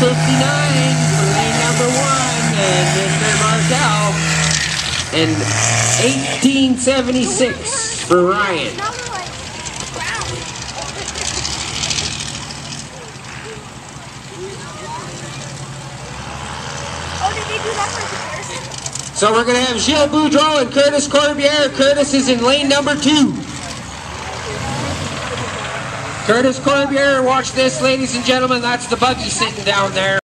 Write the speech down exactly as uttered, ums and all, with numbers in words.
fifty-nine for lane number one, and Mister Martel. And eighteen seventy-six for Ryan. So we're going to have Gilles Boudreau and Curtis Corbiere. Curtis is in lane number two. Curtis Corbiere, watch this, ladies and gentlemen. That's the buggy sitting down there.